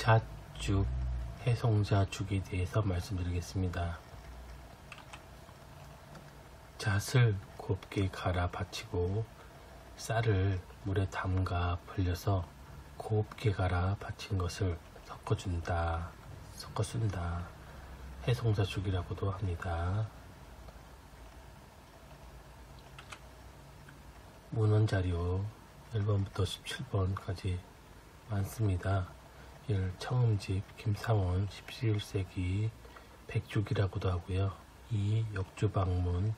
잣죽, 해송자죽에 대해서 말씀드리겠습니다. 잣을 곱게 갈아 받치고 쌀을 물에 담가 불려서 곱게 갈아 받친 것을 섞어 쓴다. 해송자죽이라고도 합니다. 문헌자료 1번부터 17번까지 많습니다. 1. 청음집 김상원 17세기 백죽이라고도 하고요. 2. 역주방문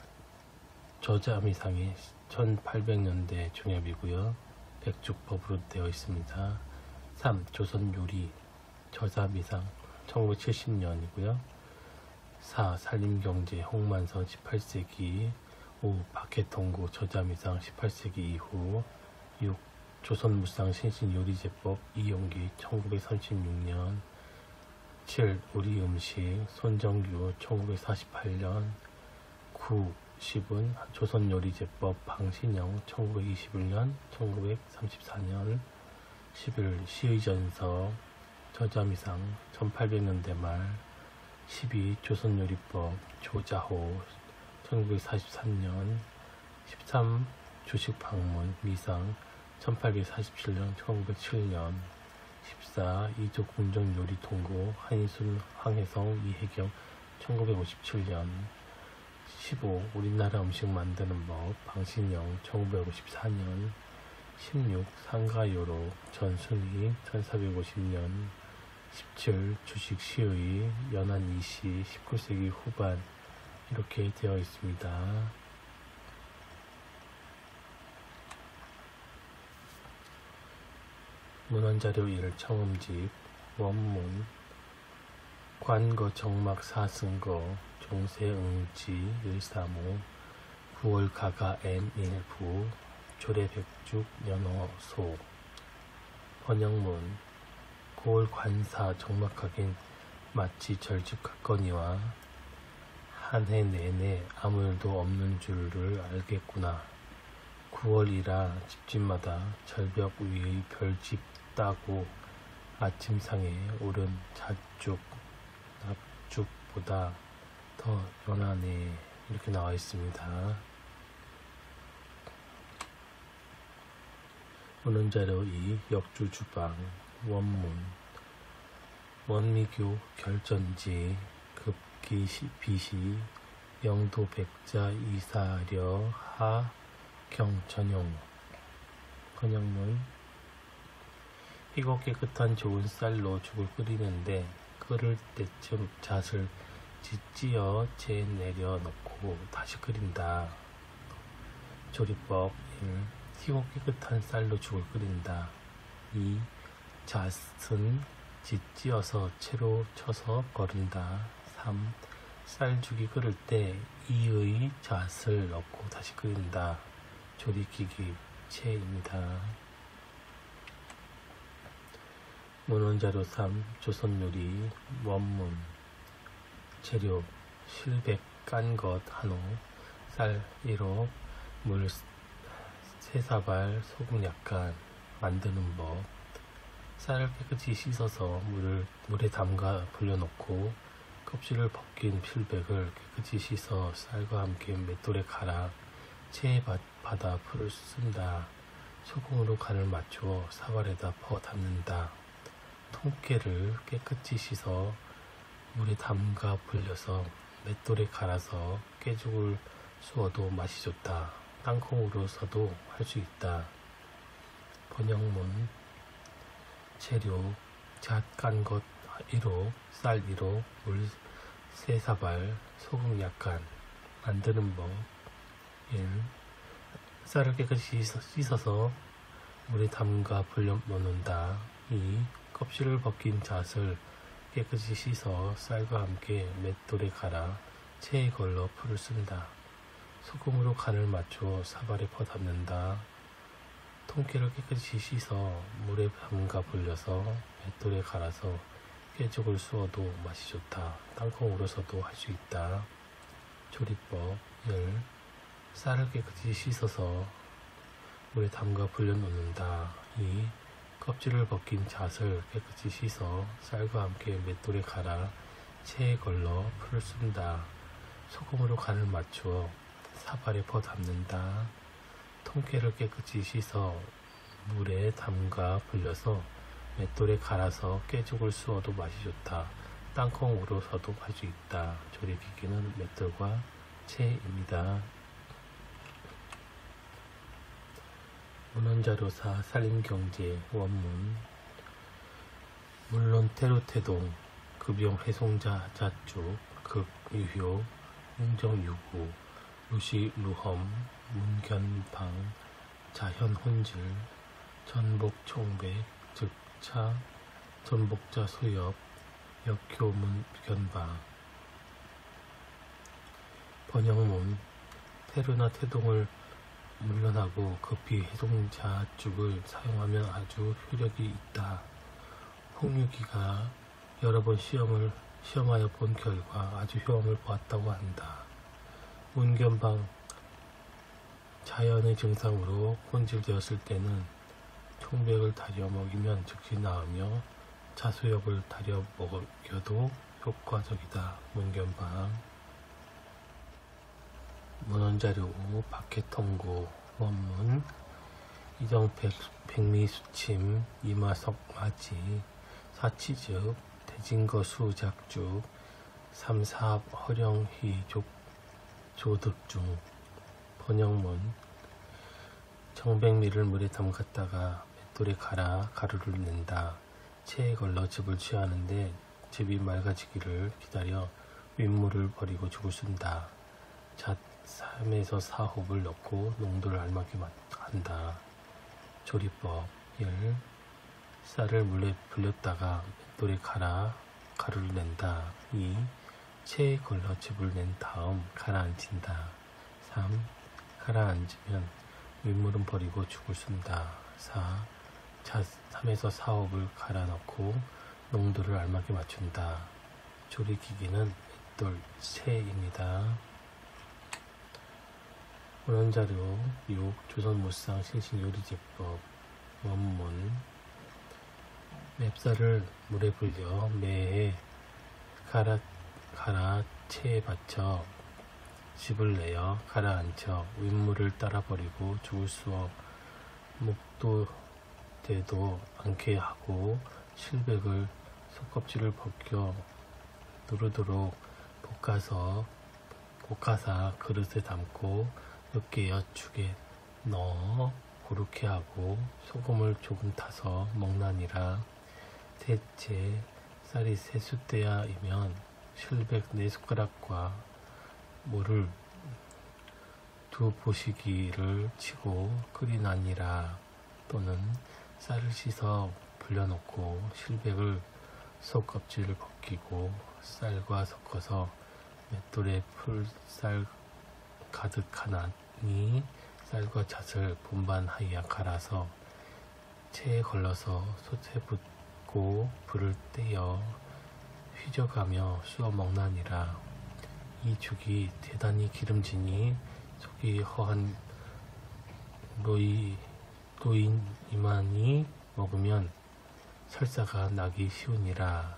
저자미상이 1800년대 종엽이고요. 백죽법으로 되어 있습니다. 3. 조선요리 저자미상 1970년이고요. 4. 산림경제 홍만선 18세기 5. 박해통구 저자미상 18세기 이후 6. 조선무상 신신요리제법 이용기 1936년 7. 우리음식 손정규 1948년 9. 10은 조선요리제법 방신영 1921년 1934년 11. 시의전서 저자미상 1800년대 말 12. 조선요리법 조자호 1943년 13. 주식방문 미상 1847년 1907년 14. 이조 궁정요리통고 한인순 황혜성 이혜경 1957년 15. 우리나라 음식 만드는 법 방신영 1954년 16. 상가요로 전순희 1450년 17. 주식시의 연안 이시 19세기 후반 이렇게 되어 있습니다. 문헌자료 1. 청음집 원문 관거 정막 사승거 종세응지 135 9월 가가 M1부 조례백죽 연어소 번역문 9월 관사 정막하긴 마치 절집 같거니와 한 해 내내 아무 일도 없는 줄을 알겠구나. 9월이라 집집마다 절벽 위의 별집 따고 아침상에 오른 잣죽, 납죽보다 더 연하네. 이렇게 나와 있습니다. 문헌자료 2. 역주주방 원문 원미교 결전지 급기비시 영도백자 이사려 하 경전용 번역문 희고 깨끗한 좋은 쌀로 죽을 끓이는데 끓을 때쯤 잣을 짓지어 재에 내려 놓고 다시 끓인다. 조리법 1. 희고 깨끗한 쌀로 죽을 끓인다. 2. 잣은 짓지어서 채로 쳐서 거른다. 3. 쌀죽이 끓을 때 이의 잣을 넣고 다시 끓인다. 조리기기 채입니다. 문헌자료 3. 조선요리 원문 재료 실백 깐 것 한호 쌀 1호 물 3사발 소금 약간 만드는 법 쌀을 깨끗이 씻어서 물에 담가 불려놓고 껍질을 벗긴 필백을 깨끗이 씻어 쌀과 함께 맷돌에 갈아 체에 받아 풀을 쓴다. 소금으로 간을 맞추어 사발에다 퍼 담는다. 통깨를 깨끗이 씻어 물에 담가 불려서 맷돌에 갈아서 깨죽을 쑤어도 맛이 좋다. 땅콩으로 써도 할 수 있다. 번역문 재료 잣 깐 것 1호 쌀 1호 물 3사발 소금 약간 만드는 법 1. 쌀을 깨끗이 씻어서 물에 담가 불려 놓는다. 2. 껍질을 벗긴 잣을 깨끗이 씻어 쌀과 함께 맷돌에 갈아 체에 걸러 풀을 쓴다. 소금으로 간을 맞추어 사발에 퍼 담는다. 통깨를 깨끗이 씻어 물에 담가 불려서 맷돌에 갈아서 깨죽을 쑤어도 맛이 좋다. 땅콩으로서도 할 수 있다. 조리법 1. 쌀을 깨끗이 씻어서 물에 담가 불려 놓는다. 2. 껍질을 벗긴 잣을 깨끗이 씻어 쌀과 함께 맷돌에 갈아 체에 걸러 풀을 쓴다. 소금으로 간을 맞추어 사발에 퍼 담는다. 통깨를 깨끗이 씻어 물에 담가 불려서 맷돌에 갈아서 깨죽을 쑤어도 맛이 좋다. 땅콩으로서도 할 수 있다. 조리기기는 맷돌과 채입니다. 문헌자료사 살림경제 원문 물론 태루태동 급용 회송자 자축 극유효 웅정유구 루시 루험 문견방 자현혼질 전복총백 즉차 전복자 수엽 역효문견방 번역문 태루나 태동을 물론하고 급히 해송자죽을 사용하면 아주 효력이 있다. 홍유기가 여러 번 시험하여 본 결과 아주 효험을 보았다고 한다. 문견방 자연의 증상으로 혼질되었을 때는 총백을 다려 먹이면 즉시 나으며 자수엽을 다려 먹여도 효과적이다. 문견방 문헌자료 5 박해통고 원문 이정 백미수침 이마석맞이 사치즉 대진거 수작죽 삼사합 허령희족 조득중 번역문 정백미를 물에 담갔다가 맷돌에 갈아 가루를 낸다. 체에 걸러 즙을 취하는데 즙이 맑아지기를 기다려 윗물을 버리고 죽을 쓴다. 잣 3에서 4홉을 넣고 농도를 알맞게 한다. 조리법 1. 쌀을 물에 불렸다가 맷돌에 갈아 가루를 낸다. 2. 체에 걸러 즙을 낸 다음 가라앉힌다. 3. 가라앉으면 윗물은 버리고 죽을 쓴다. 4. 잣 3에서 4홉을 갈아 넣고 농도를 알맞게 맞춘다. 조리기기는 맷돌 체입니다. 문헌자료 6 조선무상 신신요리제법 원문 맵쌀을 물에 불려 매에 갈아 체에 받쳐 즙을 내어 가라앉혀 윗물을 따라 버리고 죽을 쑤어 목도되도 않게 하고 실백을 속껍질을 벗겨 누르도록 볶아사 그릇에 담고 으깨어 죽에 넣어 고르게 하고 소금을 조금 타서 먹나니라. 셋째, 쌀이 세숫대야이면 실백 4숟가락과 물을 2보시기를 치고 끓이나니라. 또는 쌀을 씻어 불려놓고 실백을 속껍질을 벗기고 쌀과 섞어서 맷돌에 풀쌀 가득하나니 쌀과 잣을 분반하여 갈아서 체에 걸러서 솥에 붓고 불을 떼어 휘저가며 쑤어 먹나니라. 이 죽이 대단히 기름지니 속이 허한 노인이만이 먹으면 설사가 나기 쉬우니라.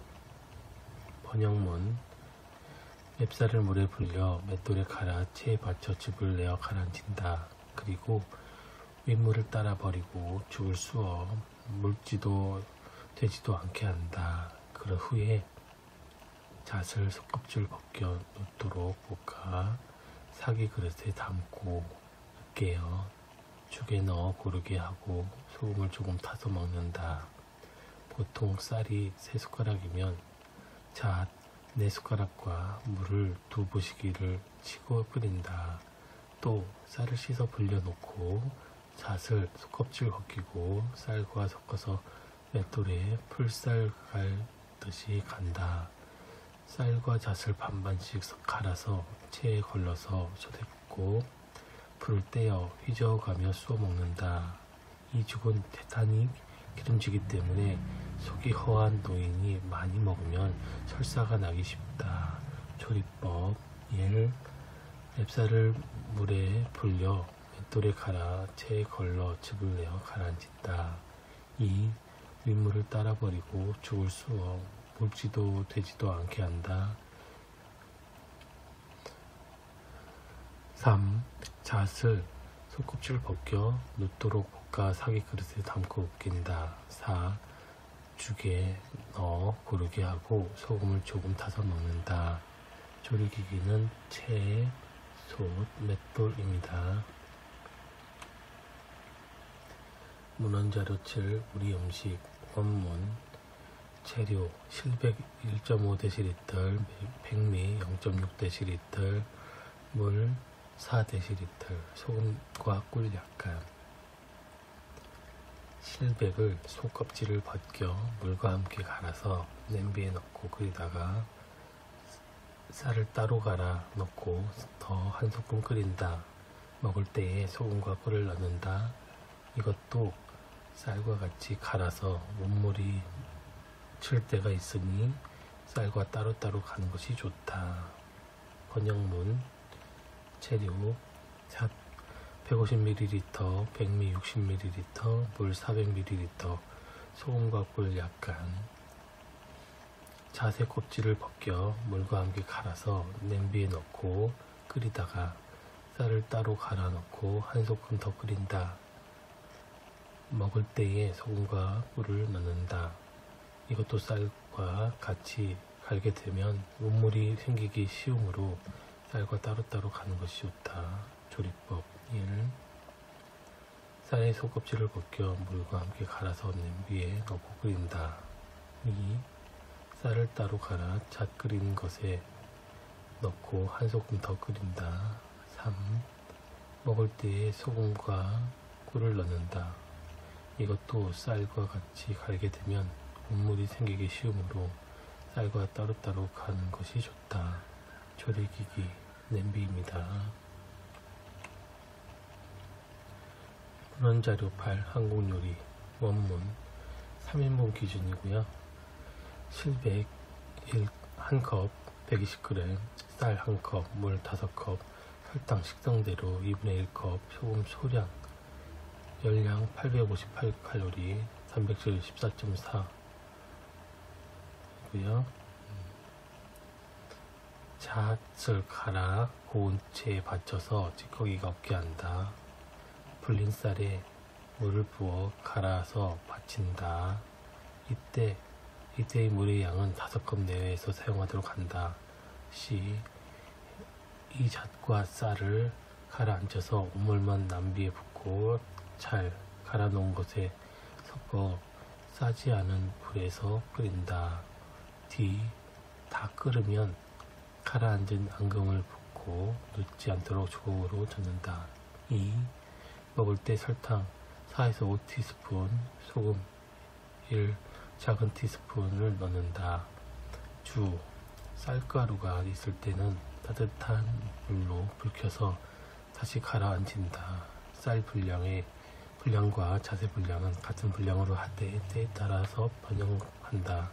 번역문 맵쌀을 물에 불려 맷돌에 갈아 체에 받쳐 즙을 내어 가라앉힌다. 그리고 윗물을 따라 버리고 죽을 쑤어 물지도 되지도 않게 한다. 그런 후에 잣을 속껍질 벗겨 놓도록 볶아 사기 그릇에 담고 으깨어 죽에 넣어 고르게 하고 소금을 조금 타서 먹는다. 보통 쌀이 3숟가락이면 잣 4숟가락과 물을 2보시기를 치고 끓인다. 또 쌀을 씻어 불려놓고 잣을 속껍질 벗기고 쌀과 섞어서 맷돌에 풀쌀 갈듯이 간다. 쌀과 잣을 반반씩 갈아서 체에 걸러서 솥에 붓고 불을 떼어 휘저어가며 쑤어 먹는다. 이 죽은 대단히 기름지기 때문에 속이 허한 노인이 많이 먹으면 설사가 나기 쉽다. 조리법 1. 맵쌀을 물에 불려 맷돌에 갈아 체에 걸러 즙을 내어 가라앉힌다. 2. 윗물을 따라버리고 죽을 쑤어 물지도 되지도 않게 한다. 3. 잣을 손꼽지를 벗겨 눕도록 볶아 사기 그릇에 담고 으깬다. 4. 죽에 넣어 고르게 하고 소금을 조금 타서 먹는다. 조리기기는 채, 솥, 맷돌입니다. 문헌자료 7 우리 음식 원문 재료 실백 1.5dl, 백미 0.6dl, 물 4dl, 소금과 꿀 약간. 실백을 속껍질을 벗겨 물과 함께 갈아서 냄비에 넣고 끓이다가 쌀을 따로 갈아 넣고 더 한 소끔 끓인다. 먹을 때에 소금과 꿀을 넣는다. 이것도 쌀과 같이 갈아서 원물이 칠 때가 있으니 쌀과 따로따로 가는 것이 좋다. 번역문 재료 잣 150ml, 백미 60ml, 물 400ml, 소금과 꿀 약간. 잣의 껍질을 벗겨 물과 함께 갈아서 냄비에 넣고 끓이다가 쌀을 따로 갈아 넣고 한 소끔 더 끓인다. 먹을 때에 소금과 꿀을 넣는다. 이것도 쌀과 같이 갈게 되면 원물이 생기기 쉬우므로 쌀과 따로따로 가는 것이 좋다. 조리법 1. 쌀의 속껍질을 벗겨 물과 함께 갈아서 냄비에 넣고 끓인다. 2. 쌀을 따로 갈아 잣 끓인 것에 넣고 한 소끔 더 끓인다. 3. 먹을 때에 소금과 꿀을 넣는다. 이것도 쌀과 같이 갈게 되면 원물이 생기기 쉬우므로 쌀과 따로따로 가는 것이 좋다. 조리기기 냄비입니다. 문헌자료 8 한국요리 원문 3인분 기준이고요. 실백 1컵 120g, 쌀 1컵, 물 5컵, 설탕 식성대로 2분의 1컵, 소금 소량, 열량 858칼로리, 단백질 14.4 이고요. 잣을 갈아 고운 채에 받쳐서 찌꺼기가 없게 한다. 불린 쌀에 물을 부어 갈아서 받친다. 이때의 물의 양은 5컵 내외에서 사용하도록 한다. C. 이 잣과 쌀을 가라앉혀서 우물만 냄비에 붓고 잘 갈아 놓은 것에 섞어 싸지 않은 불에서 끓인다. D. 다 끓으면 가라앉은 앙금을 붓고 눕지 않도록 주걱으로 젓는다. 2. 먹을 때 설탕 4에서 5티스푼, 소금 1 작은 티스푼을 넣는다. 주. 쌀가루가 있을 때는 따뜻한 물로 불켜서 다시 가라앉힌다. 쌀 분량과 잣의 분량은 같은 분량으로 하되 때에 따라서 변형한다.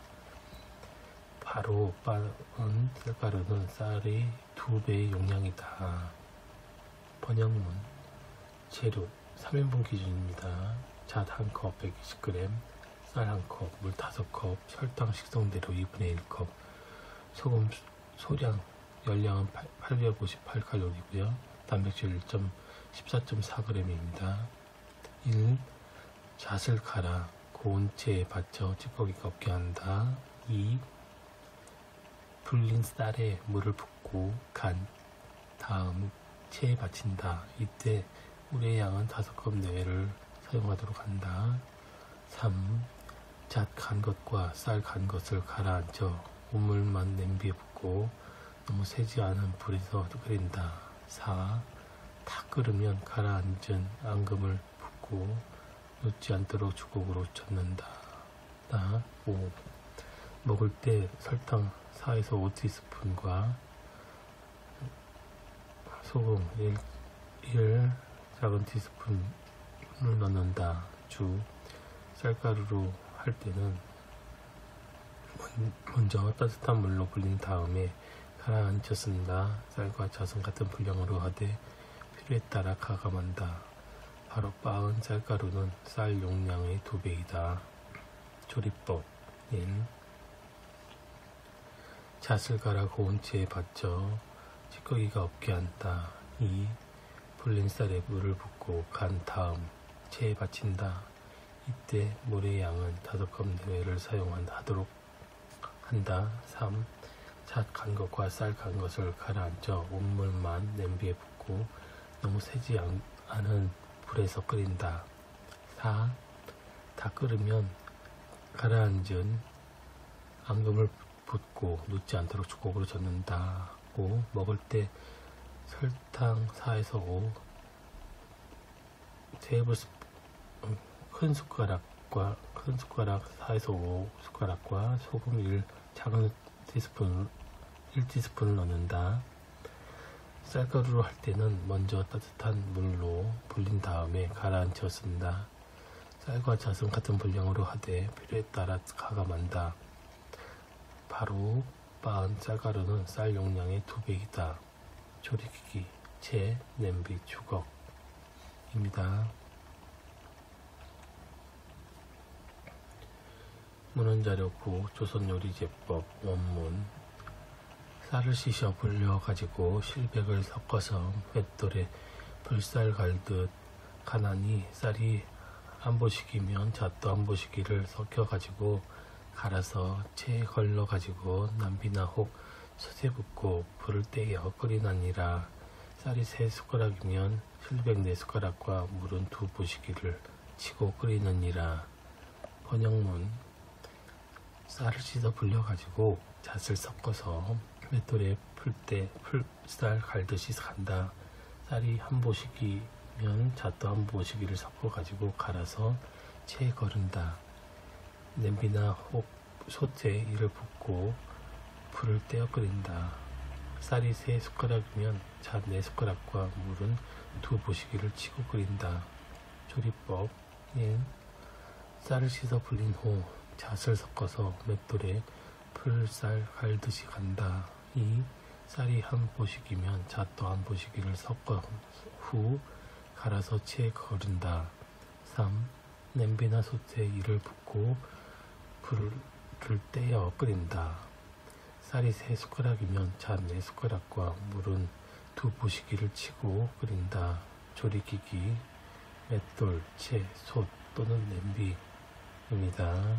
바로 빠른 쌀가루는 쌀의 2배의 용량이다. 번역문 재료 3인분 기준입니다. 잣 1컵 120g, 쌀 1컵, 물 5컵, 설탕 식성대로 2분의 1컵, 소금 소량, 열량은 858칼로리고요. 단백질 14.4g입니다. 1. 잣을 갈아 고운 채에 받쳐 찌꺼기가 없게 한다. 2. 불린 쌀에 물을 붓고 간 다음 채에 받친다. 이때 물의 양은 5컵 내외를 사용하도록 한다. 3. 잣 간 것과 쌀 간 것을 가라앉혀 우물만 냄비에 붓고 너무 세지 않은 불에서 끓인다. 4. 다 끓으면 가라앉은 앙금을 붓고 놓지 않도록 주걱으로 젓는다. 5. 먹을 때 설탕 4에서 5티스푼과 소금 1 작은 티스푼을 넣는다. 주. 쌀가루로 할 때는 먼저 따뜻한 물로 불린 다음에 가라앉혔습니다. 쌀과 잣은 같은 분량으로 하되 필요에 따라 가감한다. 바로 빻은 쌀가루는 쌀 용량의 2배이다. 조리법 1. 잣을 갈아 고운 채에 받쳐 찌꺼기가 없게 한다. 2. 불린 쌀에 물을 붓고 간 다음 채에 받친다. 이때 물의 양은 5컵 내외를 사용하도록 한다. 3. 잣 간 것과 쌀 간 것을 가라앉혀 온물만 냄비에 붓고 너무 세지 않은 불에서 끓인다. 4. 다 끓으면 가라앉은 앙금을 붓고 눕지 않도록 주걱으로 젓는다. 5. 먹을 때 설탕 4에서 5 큰 숟가락 4에서 5 숟가락과 소금 1 작은 티스푼 1티스푼을 넣는다. 쌀가루로 할 때는 먼저 따뜻한 물로 불린 다음에 가라앉혀 쓴다. 쌀과 잣은 같은 분량으로 하되 필요에 따라 가감한다. 바로 빻은 쌀가루는 쌀 용량의 2배이다. 조리기기, 채, 냄비, 주걱입니다. 문헌자료 9 조선요리제법 원문. 쌀을 씻어 불려 가지고 실백을 섞어서 맷돌에 불쌀 갈듯 가나니 쌀이 한 보시기면 잣도 한 보시기를 섞여 가지고 갈아서 채에 걸러 가지고 남비나 혹 솥에 붓고 불을 떼어 끓이나니라. 쌀이 3숟가락이면 실백 4숟가락과 물은 2보시기를 치고 끓이느니라. 번역문. 쌀을 씻어 불려 가지고 잣을 섞어서 맷돌에 풀쌀 갈듯이 간다. 쌀이 한 보시기면 잣도 한 보시기를 섞어 가지고 갈아서 채에 거른다. 냄비나 혹 솥에 이를 붓고 불을 떼어 끓인다. 쌀이 3숟가락이면 잣 4숟가락과 물은 2보시기를 치고 끓인다. 조리법 1. 쌀을 씻어 불린 후 잣을 섞어서 맷돌에 풀쌀 갈듯이 간다. 2. 쌀이 한 보시기면 잣도 한 보시기를 섞어 후 갈아서 채에 거른다. 3. 냄비나 솥에 이를 붓고 불을 떼어 끓인다. 쌀이 3숟가락이면 잣 4숟가락과 물은 2보시기를 치고 끓인다. 조리기기, 맷돌, 채, 솥 또는 냄비입니다.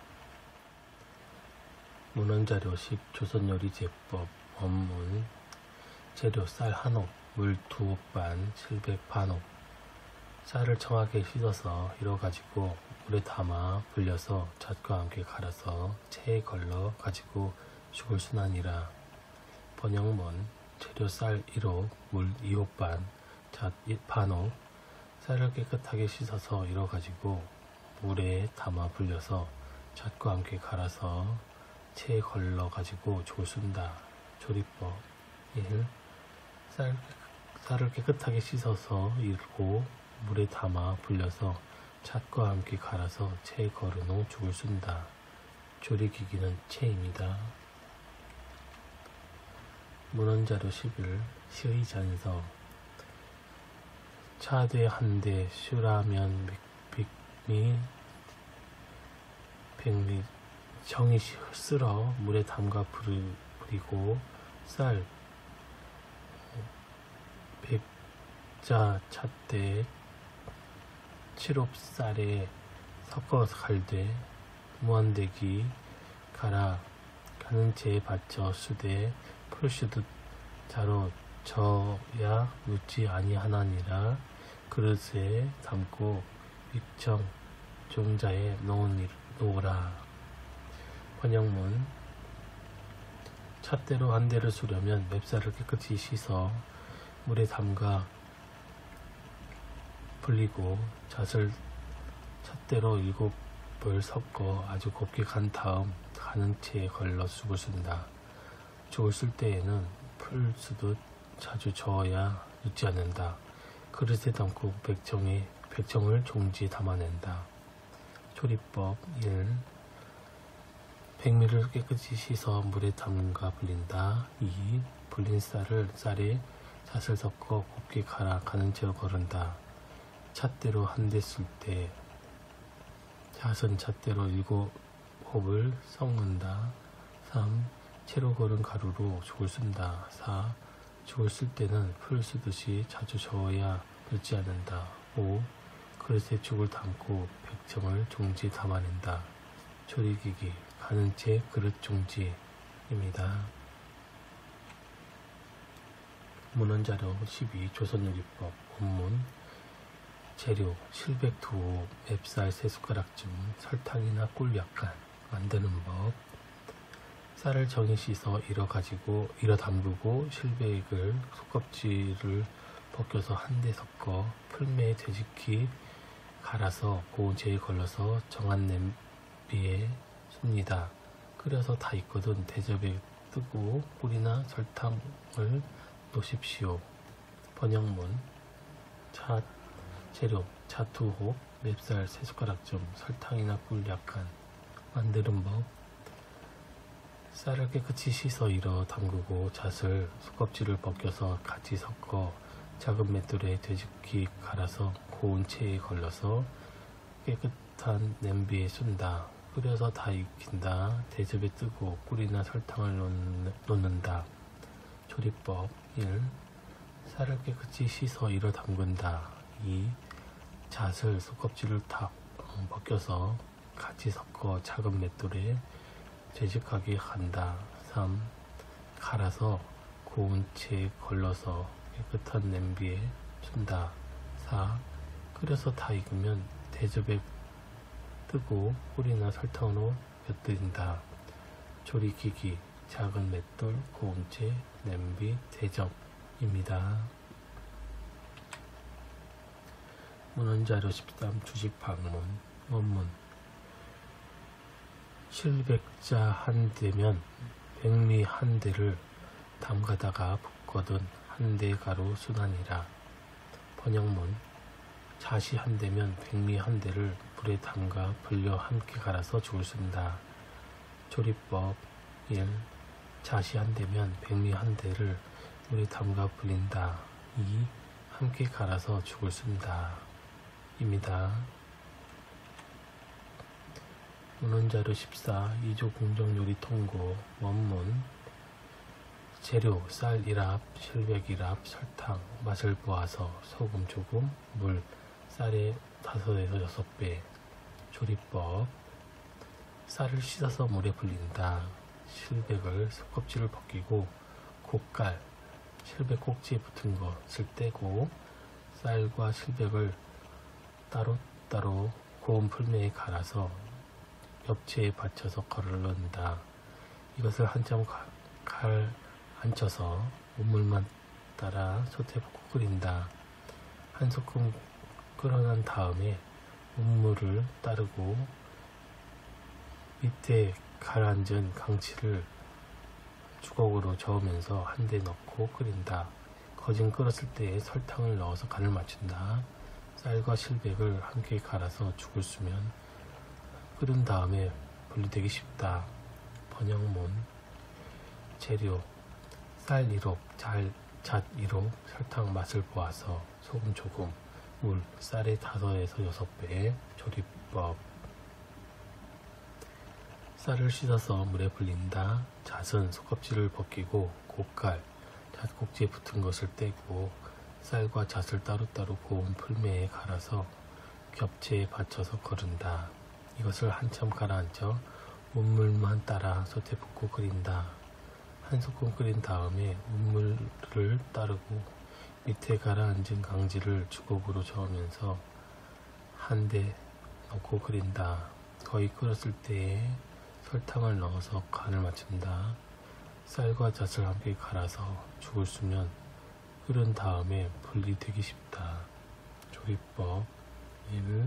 문헌자료 10 조선요리제법 원문. 재료 쌀 1홉, 물 2홉 반, 실백 반홉. 쌀을 청하게 씻어서 일어가지고 물에 담아 불려서 잣과 함께 갈아서 채에 걸러 가지고 죽을 순하니라. 번역문. 재료 쌀 1홉, 물 2홉 반, 잣 반홉. 쌀을 깨끗하게 씻어서 일어가지고 물에 담아 불려서 잣과 함께 갈아서 채에 걸러 가지고 죽을 쏜다. 조리법 1. 쌀을 깨끗하게 씻어서 일고 물에 담아 불려서 잣과 함께 갈아서 채에 걸은 후 죽을 쏜다. 조리기기는 채입니다. 문헌자료 11 시의 잔서. 차대 한대 슈라면 빅미 백미 정이 쓸어 물에 담가 불이고 쌀 백자 찻대 7홉 쌀에 섞어서 갈되 무한대기 갈아 가는 채에 받쳐 수대 풀슈듯 자로 저야 묻지 아니하나니라. 그릇에 담고 빅청 종자에 놓으라. 번역문. 찻대로 한 대를 수려면 맵쌀을 깨끗이 씻어 물에 담가 불리고 잣을 찻대로 7을 섞어 아주 곱게 간 다음 가는 채에 걸러 죽을 쓴다. 죽을 쓸 때에는 풀 수듯 자주 저어야 눕지 않는다. 그릇에 담고 백청을 종지에 담아낸다. 조리법 1. 백미를 깨끗이 씻어 물에 담가 불린다. 2. 불린 쌀에 잣을 섞어 곱게 갈아 가는 채로 거른다. 잣대로 한 대 쓸 때 잣은 잣대로 7홉을 섞는다. 3. 채로 걸은 가루로 죽을 쓴다. 4. 죽을 쓸 때는 풀 쓰듯이 자주 저어야 늙지 않는다. 5. 그릇에 죽을 담고 백청을 종지에 담아낸다. 조리기기 가는 채 그릇 종지입니다. 문헌자료 12 조선요리법 원문 재료 실백 2호 맵쌀 3숟가락쯤 설탕이나 꿀 약간 만드는 법 쌀을 정히 씻어 일어 담그고 실백을 속껍질을 벗겨서 한데 섞어 풀매에 되직히 갈아서 고운 체에 걸러서 정한 냄비에 씁니다. 끓여서 다 익거든 대접에 뜨고 꿀이나 설탕을 놓으십시오. 번역문 재료 잣 2홉 맵쌀 3숟가락쯤 설탕이나 꿀 약간 만드는 법 쌀을 깨끗이 씻어 일어 담그고 잣을 속껍질을 벗겨서 같이 섞어 작은 맷돌에 되직히 갈아서 고운 체에 걸러서 깨끗한 냄비에 쏜다. 끓여서 다 익힌다. 대접에 뜨고 꿀이나 설탕을 놓는다. 조리법 1. 쌀을 깨끗이 씻어 일어 담근다. 2. 잣을 속껍질을 다 벗겨서 같이 섞어 작은 맷돌에 되직하게 한다. 3. 갈아서 고운 채에 걸러서 깨끗한 냄비에 춘다. 4. 끓여서 다 익으면 대접에 뜨고 꿀이나 설탕으로 곁들인다. 조리기기 작은 맷돌, 고운 채, 냄비, 대접입니다. 문헌자료 13 주식방문 원문 실백자 한 대면 백미 한 대를 담가다가 붓거든 한 대 가루 순환이라. 번역문 잣이 한 대면 백미 한 대를 물에 담가 불려 함께 갈아서 죽을 쓴다. 조리법 1. 잣이 한 대면 백미 한 대를 물에 담가 불린다. 2. 함께 갈아서 죽을 쓴다. 입니다. 문헌자료 14 2조 공정요리 통고 원문 재료 쌀 1합, 실백 1합, 설탕, 맛을 보아서 소금 조금, 물 쌀의 5에서 6배. 조리법 쌀을 씻어서 물에 불린다. 실백을 속껍질을 벗기고 곶갈, 실백 꼭지에 붙은 것을 떼고 쌀과 실백을 따로따로 고운 풀매에 갈아서 엽채에 받쳐서 걸른다. 이것을 한참 앉혀서 문물만 따라 솥에 붓고 끓인다. 한 소끔 끓어난 다음에 문물을 따르고 밑에 가라앉은 강치를 주걱으로 저으면서 한 대 넣고 끓인다. 거진 끓었을 때에 설탕을 넣어서 간을 맞춘다. 쌀과 실백을 함께 갈아서 죽을 쓰면 끓은 다음에 분리되기 쉽다. 번역문 재료 쌀 1홉, 잣 1홉, 설탕 맛을 보아서 소금 조금, 물 쌀의 5에서 6배. 조리법 쌀을 씻어서 물에 불린다. 잣은 속껍질을 벗기고 곶갈, 잣 꼭지에 붙은 것을 떼고 쌀과 잣을 따로따로 고운 풀매에 갈아서 겹체에 받쳐서 거른다. 이것을 한참 가라앉혀 문물만 따라 솥에 붓고 끓인다. 한 소끔 끓인 다음에 문물을 따르고 밑에 가라앉은 강지를 주걱으로 저으면서 한 대 넣고 끓인다. 거의 끓었을 때에 설탕을 넣어서 간을 맞춘다. 쌀과 잣을 함께 갈아서 죽을 쓰면 끓은 다음에 분리되기 쉽다. 조리법 1.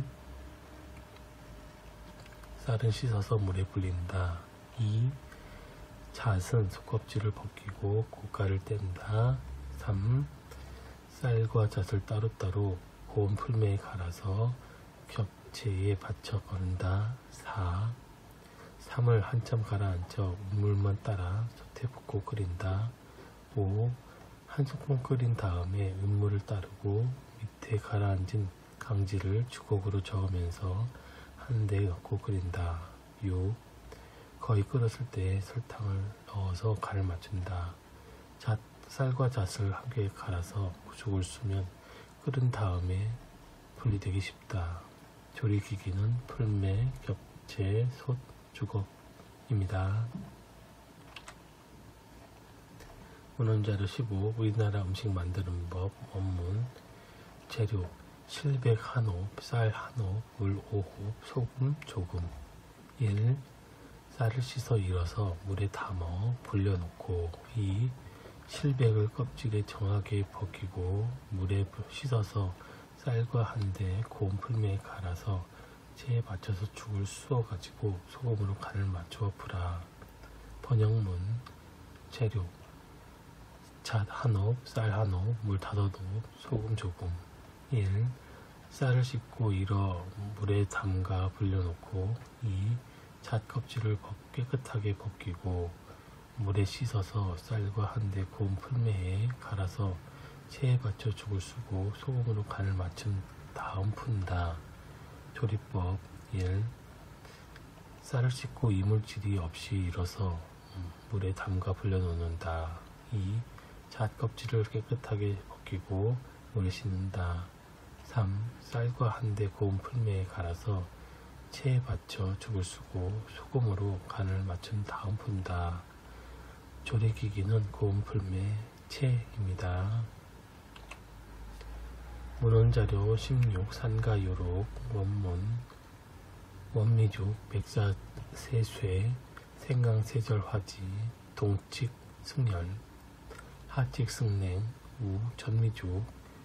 쌀은 씻어서 물에 불린다. 2. 잣은 속껍질을 벗기고 곶갈을 뗀다. 3. 쌀과 잣을 따로따로 고운 풀매에 갈아서 겹체에 받쳐 거른다. 4. 3을 한참 가라앉혀 물만 따라 솥에 붓고 끓인다. 5. 한 소끔 끓인 다음에 음물을 따르고 밑에 가라앉은 강지를 주걱으로 저으면서 한 대 넣고 끓인다. 6. 거의 끓었을 때 설탕을 넣어서 간을 맞춘다. 쌀과 잣을 함께 갈아서 죽을 쓰면 끓은 다음에 분리되기 쉽다. 조리기기는 풀매, 겹채, 솥, 주걱입니다. 문헌자료 15. 우리나라 음식 만드는 법 원문. 재료 실백 1홉, 쌀 1홉, 물 5홉, 소금 조금. 1. 쌀을 씻어 일어서 물에 담아 불려놓고. 2. 실백을 껍질에 정하게 벗기고 물에 씻어서 쌀과 한데 고운 풀매에 갈아서 체에 맞춰서 죽을 쑤어 가지고 소금으로 간을 맞추어 풀어. 번역문. 재료 잣 1홉, 쌀 1홉, 물 5홉, 소금 조금. 1. 쌀을 씻고 일어 물에 담가 불려놓고. 2. 잣 껍질을 깨끗하게 벗기고 물에 씻어서 쌀과 한데 고운 풀매에 갈아서 체에 받쳐 죽을 쓰고 소금으로 간을 맞춘 다음 푼다. 조리법. 1. 쌀을 씻고 이물질이 없이 일어서 물에 담가 불려놓는다. 2. 잣 껍질을 깨끗하게 벗기고 물에 씻는다. 3. 쌀과 한데 고운 풀매에 갈아서 체에 받쳐 죽을 쓰고 소금으로 간을 맞춘 다음 푼다. 조리기기는 고운 풀매, 채입니다. 문헌자료 16. 산가요록 원문. 원미죽 백사세쇠 생강세절화지 동칙 승열 하칙 승냉 우 전미죽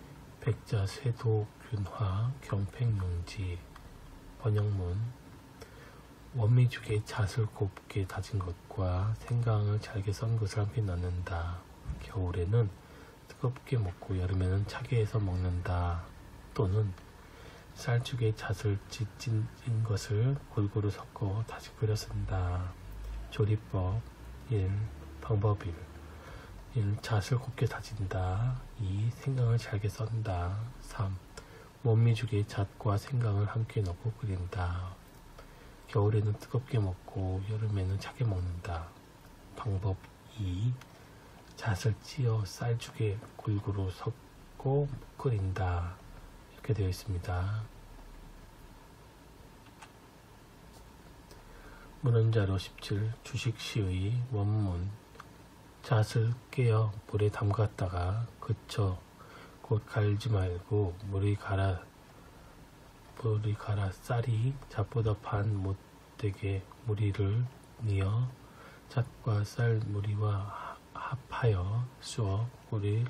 백자쇠도균화 경팽용지. 번역문. 원미죽에 잣을 곱게 다진 것과 생강을 잘게 썬 것을 함께 넣는다. 겨울에는 뜨겁게 먹고 여름에는 차게 해서 먹는다. 또는 쌀죽에 잣을 찢은 것을 골고루 섞어 다시 끓여 쓴다. 조리법. 1. 방법 1. 잣을 곱게 다진다. 2. 생강을 잘게 썬다. 3. 원미죽에 잣과 생강을 함께 넣고 끓인다. 겨울에는 뜨겁게 먹고 여름에는 차게 먹는다. 방법 2. 잣을 찧어 쌀죽에 골고루 섞고 끓인다. 이렇게 되어 있습니다. 문헌자료 17. 주식시의 원문. 잣을 깨어 물에 담갔다가 그쳐 곧 갈지 말고 물이 가라 쌀이 잣보다 반 못되게 무리를 뉘어 잣과 쌀 무리와 합하여 쑤어 꿀을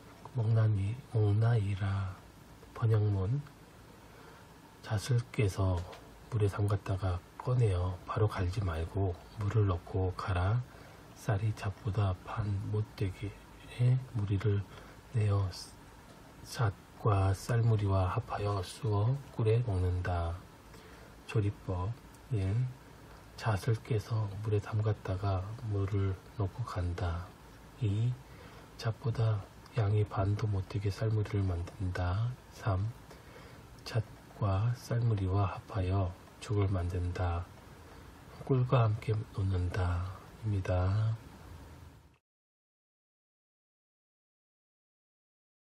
먹나이라. 번역문. 잣을 깨서 물에 담갔다가 꺼내어 바로 갈지 말고 물을 넣고 갈아 쌀이 잣보다 반 못되게 무리를 내어 잣과 쌀무리와 합하여 쑤어 꿀에 먹는다. 조리법. 1. 잣을 깨서 물에 담갔다가 물을 넣고 간다. 2. 잣보다 양이 반도 못되게 쌀무리를 만든다. 3. 잣과 쌀무리와 합하여 죽을 만든다. 꿀과 함께 놓는다. 입니다.